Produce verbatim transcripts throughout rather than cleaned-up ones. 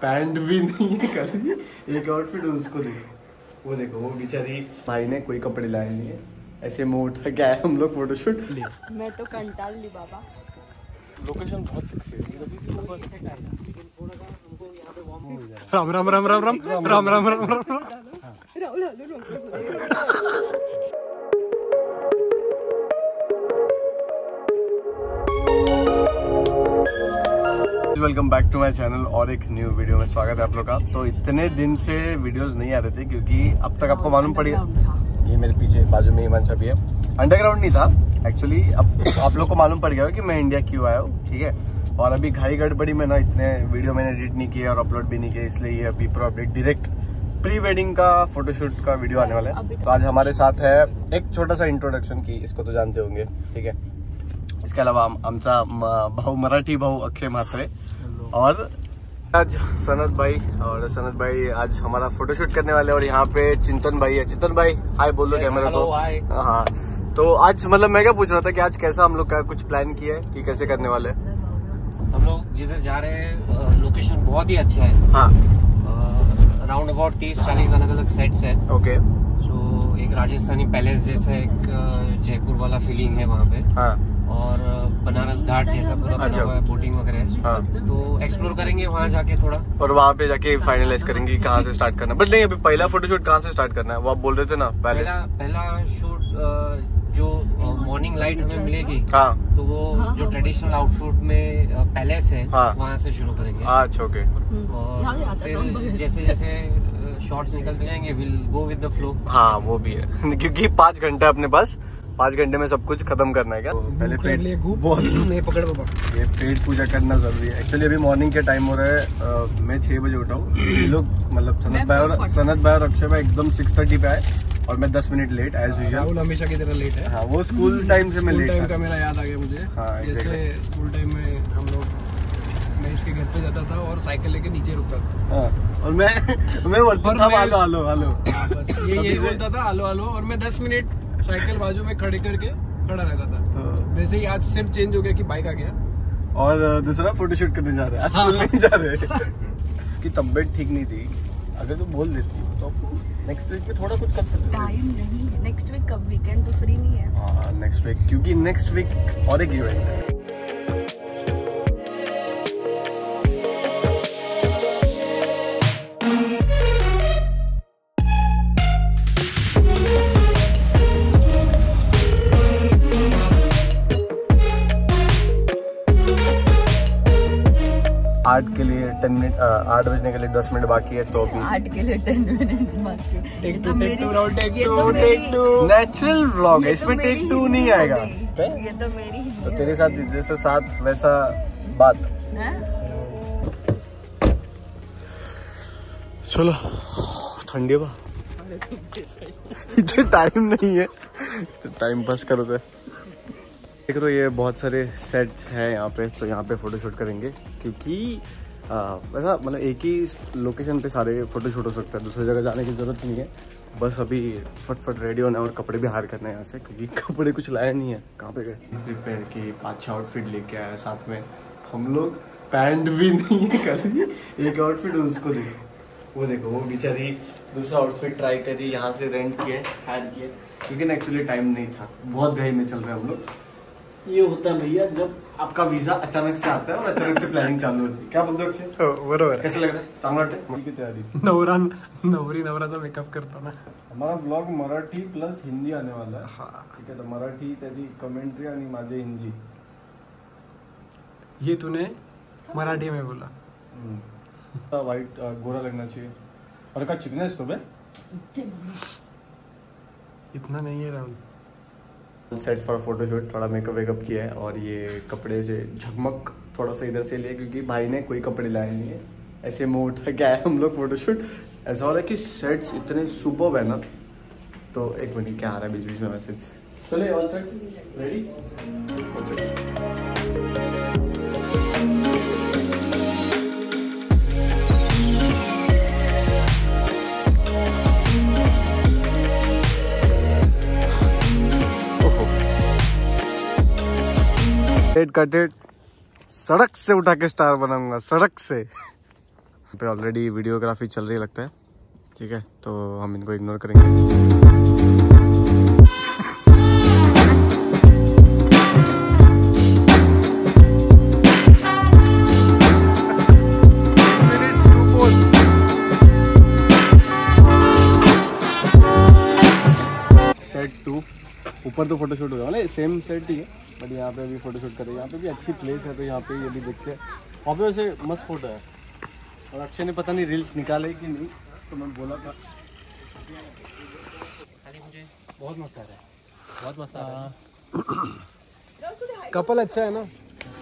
Pant भी नहीं है, खाली एक आउटफिट उसको देखो, वो देखो वो बेचारी भाई ने कोई कपड़े लाए नहीं है, ऐसे मुंह उठा के आए हम लोग फोटोशूट लिया। मैं तो कंटाल ली बाबा। लोकेशन बहुत सेक्सी है। Ram Ram Ram Ram Ram Ram Ram Ram Ram welcome back to my channel और एक न्यू वीडियो में स्वागत है आप लोग का। तो इतने दिन से वीडियोस नहीं आ रहे थे क्योंकि अब तक आपको मालूम पड़ गया, ये मेरे पीछे बाजू में हिमांशा भी है, अंडरग्राउंड नहीं था एक्चुअली। अब आप लोग को मालूम पड़ गया हो कि मैं इंडिया क्यों आया हूँ, ठीक है। और अभी घाई गड़बड़ी में ना इतने वीडियो मैंने एडिट नहीं किया और अपलोड भी नहीं किया, इसलिए ये अभी पूरा अपडेट डायरेक्ट प्री वेडिंग का फोटोशूट का वीडियो आने वाला है। तो आज हमारे साथ है एक छोटा सा इंट्रोडक्शन की, इसको तो जानते होंगे, ठीक है। इसके अलावा आमचा भाऊ मराठी भाऊ अक्षय म्हात्रे और आज सनत भाई, और सनत भाई आज हमारा फोटोशूट करने वाले। और यहाँ पे चिंतन भाई है। चिंतन भाई हाय बोल दो कैमरा को। हाँ, तो आज मतलब मैं क्या पूछ रहा था कि आज कैसा हम लोग का कुछ प्लान किया है कि कैसे करने वाले हैं। हम लोग जिधर जा रहे हैं लोकेशन बहुत ही अच्छा है। हाँ, राउंड अबाउट तीस चालीस अलग अलग सेट्स है। ओके। तो एक राजस्थानी पैलेस जैसा एक जयपुर वाला फीलिंग है वहाँ पे। हाँ, और बनारस घाट जैसा पूरा बना हुआ है, बोटिंग वगैरह। हाँ, तो एक्सप्लोर करेंगे वहाँ जाके थोड़ा, और वहाँ पे जाके फाइनलाइज करेंगे कहाँ से स्टार्ट करना है। बट नहीं, अभी पहला फोटोशूट कहाँ से स्टार्ट करना है वो आप बोल रहे थे ना। पैलेस पहला पहला शूट जो मॉर्निंग लाइट हमें मिलेगी, हाँ, तो वो जो ट्रेडिशनल आउटफिट में पैलेस है, हाँ, वहाँ से शुरू करेंगे। अच्छा, ओके। और फिर जैसे जैसे शॉट्स निकलते जाएंगे will go with the flow. हाँ, वो भी है क्योंकि पाँच घंटे अपने पास, पाँच घंटे में सब कुछ खत्म करना है क्या। पहले पेट बहुत नहीं पकड़ बाबा, ये पेट पूजा करना जरूरी है। एक्चुअली अभी मॉर्निंग के टाइम हो रहा है, मैं छह बजे उठा हूँ। ये लोग मतलब सनत भाई और सनत भाई और अक्षय भाई एकदम सिक्स थर्टी पे आए और मैं दस मिनट लेट एज यूजुअल। राहुल हमेशा की तरह लेट है। हाँ, वो स्कूल टाइम से मैं लेट टाइम का मेरा याद आ गया मुझे। हाँ, जैसे स्कूल टाइम में हम लोग, मैं इसके घर पे जाता था और साइकिल लेके नीचे रुकता था। हाँ, और मैं मैं बोलता था हेलो हेलो हेलो, बस ये यही बोलता था हेलो हेलो, और मैं दस मिनट साइकिल बाजू में खड़े करके खड़ा रहता था। तो वैसे ही आज सिर्फ चेंज हो गया कि बाइक आ गया। और दूसरा फोटोशूट करने जा रहे हैं, आज स्कूल नहीं जा रहे कि तबीयत ठीक नहीं थी। अगर तू बोल देती तो नेक्स्ट वीक में थोड़ा कुछ कर सकते। टाइम नहीं है नेक्स्ट वीक, कब वीकेंड तो फ्री नहीं है। हाँ, नेक्स्ट वीक, क्योंकि नेक्स्ट वीक और एक इवेंट है। आठ के लिए टेन मिनट, आठ बजने के लिए दस मिनट बाकी है। तो अभी आठ के लिए टेन मिनट बाकी है। टेक ये टू तो टेक मेरी टू राउंड टेक ये टू तो टेक मेरी टू नेचुरल व्लॉग है, ये तो इसमें मेरी टेक टू हिंदी नहीं हो आएगा। गई। ये तो मेरी हिंदी तो तेरे साथ जैसे साथ वैसा बात। है। चलो, ठंडी बा इतना टाइम नहीं है तो टाइम पास करो। तो देख रहे हो ये बहुत सारे सेट है यहाँ पे, तो यहाँ पे फोटोशूट करेंगे क्योंकि आ, वैसा मतलब एक ही लोकेशन पे सारे फोटोशूट हो सकता है, दूसरी जगह जाने की जरूरत नहीं है। बस अभी फटफट रेडी होना है और कपड़े भी हायर करने हैं यहाँ से, क्योंकि कपड़े कुछ लाए नहीं है। कहाँ पे गए प्रिपेयर की, पाँच छः आउटफिट लेके आया साथ में हम लोग। पैंट भी नहीं है, खाली एक आउटफिट उसको देखो, वो देखो वो बेचारी दूसरा आउटफिट ट्राई करी, यहाँ से रेंट किए हायर किए, क्योंकि ना एक्चुअली टाइम नहीं था, बहुत घाई में चल रहे हैं हम लोग। ये होता है भैया जब आपका वीजा अचानक से आता है और अचानक से प्लानिंग चालू होती है। क्या बोलते हो बरोबर, कैसे लग रहा है? चांगला वाटतंय की तयारी। नवरा नवरी नवराचा मेकअप करता ना। हमारा ब्लॉग मराठी प्लस हिंदी आने वाला है। हाँ, ठीक है। तो मराठी त्याची कमेंट्री आणि माझे हिंदी। ये तूने मराठी में बोला। वाइट गोरा लगना चाहिए। और का चिकना है तो बे इतना नहीं है राहुल। सेट फॉर फोटोशूट, थोड़ा मेकअप वेकअप किया है और ये कपड़े से झकमक थोड़ा सा इधर से लिया क्योंकि भाई ने कोई कपड़े लाए नहीं है, ऐसे मुंह उठा के आए हम लोग फोटोशूट। ऐसा हो रहा है कि सेट्स इतने सुपर्ब है ना। तो एक मिनट, क्या आ रहा है बीच बीच में मैसेज? चलिए all set ready. Head cutted, सड़क से उठा के स्टार बनाऊंगा, सड़क से। पे ऑलरेडी वीडियोग्राफी चल रही लगता है, ठीक है, तो हम इनको इग्नोर करेंगे। सेट टू ऊपर तो फोटोशूट होगा ना, सेम सेट ही है, बट यहाँ पे भी फोटोशूट करेंगे। यहाँ पे भी अच्छी प्लेस है, तो यहाँ पे ये भी देखते हैं। वहाँ पे वैसे मस्त फोटो है, और अक्षय ने पता नहीं रील्स निकाले कि नहीं, तो मैं बोला था। बहुत मस्त आ रहा है, बहुत मस्त आ रहा है। कपल अच्छा है ना।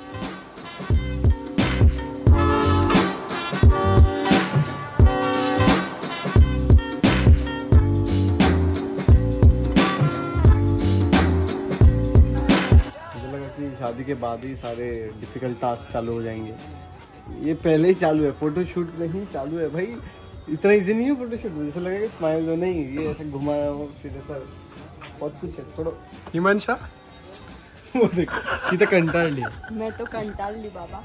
शादी के बाद ही सारे डिफिकल्ट टास्क चालू हो जाएंगे, ये पहले ही चालू है। फोटोशूट नहीं चालू है भाई, इतना इजी नहीं है फोटोशूट। जैसे लगेगा स्माइल हो, नहीं ये ऐसे घुमाया हो, फिर ऐसा बहुत कुछ है। छोड़ो हिमांशा, वो देखो सीधा कंटाल लिया। मैं तो कंटाल ली बाबा,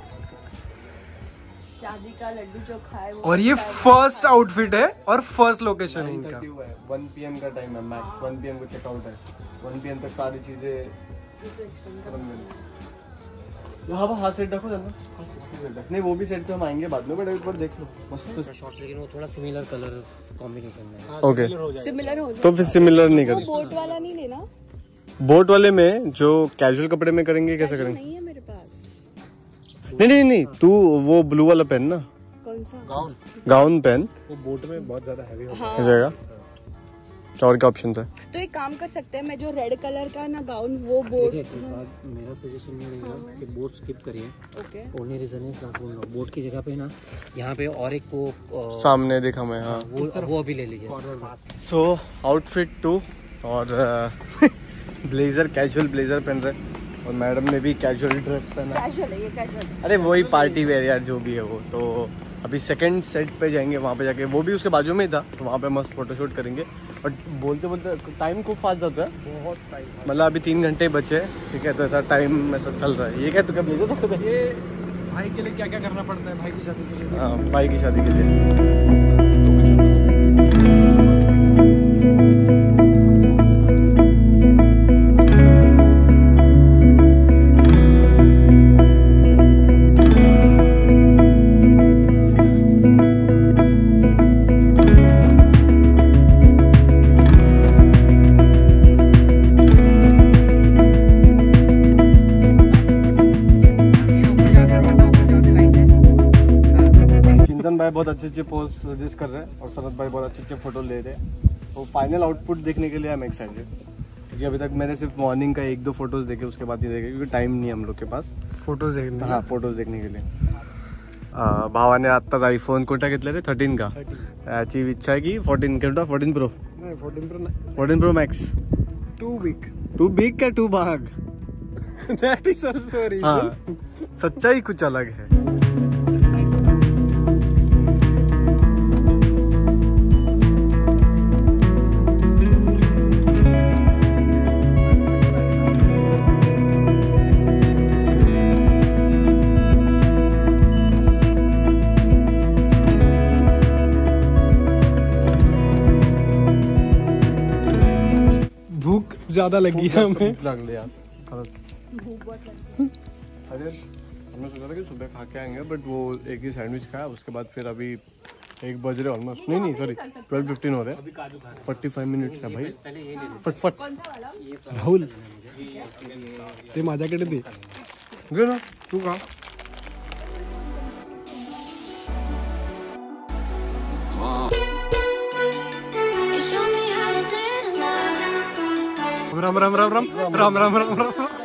शादी का लड्डू जो खाए वो। और ये फर्स्ट आउटफिट है और फर्स्ट लोकेशन है इनका। वन पी एम का टाइम है मैक्स, वन पी एम को चेकआउट है। वन पी एम तक सारी चीजें हाँ हाँ सेट रखो जरा, नहीं वो भी सेट पे हम आएंगे बाद में, बट एक बार देख लो मस्त शॉर्ट, लेकिन वो थोड़ा सिमिलर कलर कॉम्बिनेशन में है। ओके, सिमिलर हो तो फिर सिमिलर नहीं वो करें। बोट वाला नहीं लेना, बोट वाले में जो कैजुअल कपड़े में करेंगे, कैसे करेंगे? नहीं है मेरे पास। नहीं नहीं नहीं, तू वो ब्लू वाला पहन ना, कौन सा? गाउन, गाउन पहन, वो बोट में बहुत ज्यादा हैवी होता हाँ। हो जाएगा। और क्या ऑप्शन है? तो एक काम कर सकते हैं, मैं जो रेड कलर का ना गाउन, वो बोट। मेरा सजेशन ये रहेगा कि बोट स्किप करिए। ओके, ओनली रीजन है बोट की जगह पे ना यहाँ पे और एक वो अ, सामने देखा मैं, हाँ वो वो अभी ले लीजिए। सो आउटफिट टू, और ब्लेजर, कैजुअल ब्लेजर पहन रहे, और मैडम ने भी कैजुअल ड्रेस पहना। कैजुअल है ये, कैजुअल। अरे वही पार्टी वेयर यार, जो भी है वो। तो अभी सेकंड सेट पे जाएंगे, वहाँ पे जाके, वो भी उसके बाजू में ही था, तो वहाँ पे मस्त फोटोशूट करेंगे। बट बोलते बोलते टाइम खूब फास्ट जाता है, बहुत टाइम। मतलब अभी तीन घंटे बचे, ठीक है, तो ऐसा टाइम ऐसा चल रहा है। ये क्या तो कब भेजा था? ये भाई के लिए क्या क्या करना पड़ता है, भाई की शादी के लिए। हाँ, भाई की शादी के लिए। भाई बहुत अच्छे अच्छे पोज सजेस्ट कर रहे हैं, और शरद भाई बहुत अच्छे अच्छे फोटो ले रहे हैं। तो फाइनल आउटपुट देखने के लिए हम एक्साइटेड, क्योंकि अभी तक मैंने सिर्फ मॉर्निंग का एक दो फोटोज देखे, उसके बाद नहीं देखे, क्योंकि टाइम नहीं है हम लोग के पास फोटोज देखने। हाँ, फोटोज देखने के लिए। भावाने आत्ताच आयफोन कोणता घेतला रे? थर्टीन का? याची इच्छा आहे की फोर्टीन कोणता? Fourteen pro? नहीं, फोर्टीन प्रो नहीं, fourteen pro max. Too big. Too big का टू भाग? That is also reason. हाँ, सच्चाई कुछ अलग है। ज्यादा लगी है हमें। लग यार, अरे हमने सोचा था कि सुबह खा के आएंगे, बट वो एक ही सैंडविच खाया, उसके बाद फिर अभी एक बज रहे ऑलमोस्ट, नहीं नहीं सॉरी ट्वेल्व फिफ्टीन हो रहे हैं, फोर्टी फाइव मिनट है भाई, फटफट। राहुल ते माझ्याकडे दे, घे ना तू खा। Ram Ram Ram Ram Ram Ram Ram Ram Ram.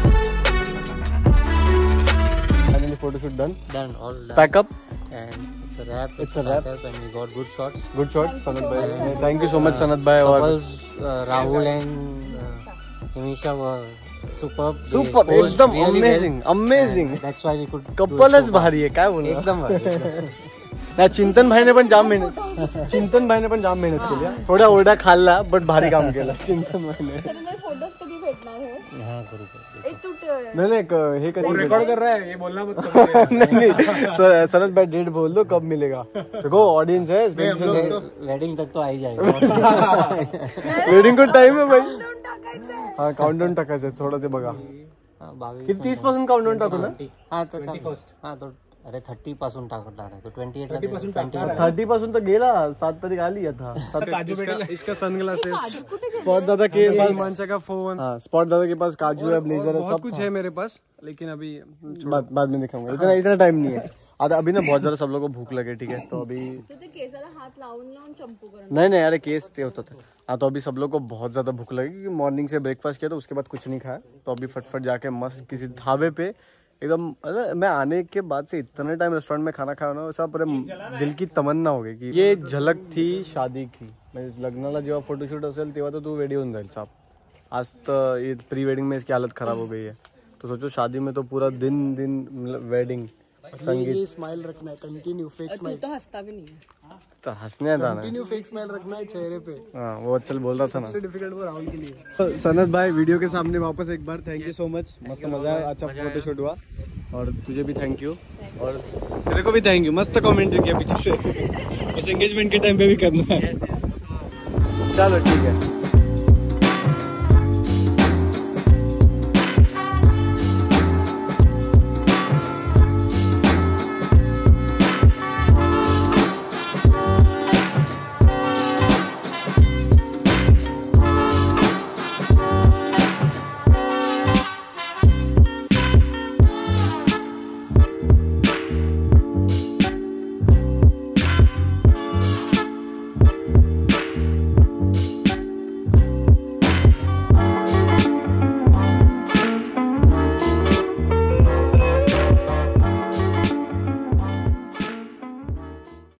Photoshoot done. Done, all done. Pack up. And It's a wrap. It's a wrap. And we got good shots. Good shots, Sanat bhai. Thank you so much, Sanat bhai. और Couples, uh, Rahul and uh, Himisha were superb. They super, posed एकदम really amazing, well. amazing. And that's why we could. do it कपलच so भारी आहे काय fast. बोलणार एकदम भारी. नाही चिंतन भाईने पण जाम मेहनत चिंतन भाईने पण जाम मेहनत केली हा. थोड्या ओरडा खाल्ला बट भारी काम केलं चिंतन भाईने. फोटोज कधी भेटणार आहे? हाँ करू करू. एक तू नाही नाही क- हे कधी रिकॉर्ड कर रहा है ये बोलना मत करो नहीं नहीं सर सनत भाई डेट बोल दो कब मिलेगा देखो ऑडियंस है वेडिंग तक तो आ ही जाएगा. वेडिंग को टाइम है भाई टाकायचं. हा काउंटडाऊन टाकायचं थोडं ते बघा हाँ, बावीस किती तीस पासून काउंटडाऊन टाकू ना हाँ तो हाँ तो अरे थर्टी पासून टाकत आहे तो ट्वेंटी एट थर्टी पासून तर गेला सात तारीख आली आता सात काजू इसका, इसका सनग्लासेस काजू कुठे गेले? स्पॉट दादा के पास हिमांशा का फोन हाँ स्पॉट दादा के पास काजू है ब्लेजर है बहुत सब कुछ है मेरे पास लेकिन अभी बाद बाद में दिखाऊंगा इतना इतना टाइम नहीं है आता अभी ना बहुत ज्यादा सब लोगों को भूख लगे ठीक है तो अभी तू ते केसाला हात लावून लावून चंपू कर. नहीं नहीं अरे केस ते होता था हाँ तो अभी सब लोग को बहुत ज्यादा भूख लगी क्योंकि मॉर्निंग से ब्रेकफास्ट किया तो उसके बाद कुछ नहीं खाया तो अभी फटफट जाके मस्त किसी ढाबे पे एकदम मतलब मैं आने के बाद से इतने टाइम रेस्टोरेंट में खाना खाया ना वैसा पूरे दिल की तमन्ना हो गई कि ये झलक थी शादी की म्हणजे लग्नाला जेव्हा फोटोशूट असेल तेव्हा तो तू रेडी होऊन जाईल साहब. आज तो ये प्री वेडिंग में इसकी हालत खराब हो गई है तो सोचो शादी में तो पूरा दिन दिन मतलब वेडिंग संगीत स्माइल रखना है कंटिन्यू फेक तू तो हंसता भी नहीं है. तो हंसने आता ना कंटिन्यू फेक स्माइल रखना है चेहरे पे. हाँ वो चल बोल रहा था ना सबसे डिफिकल्ट वो राहुल के लिए. तो सनत भाई वीडियो के सामने वापस एक बार थैंक यू सो मच मस्त मजा आया अच्छा फोटोशूट हुआ और तुझे भी थैंक यू और तेरे को भी थैंक यू मस्त कमेंट किया पीछे से बस एंगेजमेंट के टाइम पे भी करना है चलो ठीक है.